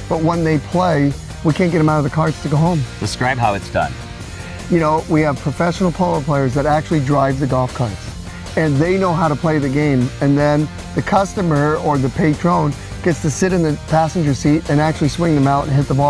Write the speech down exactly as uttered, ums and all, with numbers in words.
but when they play, we can't get them out of the carts to go home. Describe how it's done. You know, we have professional polo players that actually drive the golf carts, and they know how to play the game, and then the customer or the patron gets to sit in the passenger seat and actually swing them out and hit the ball.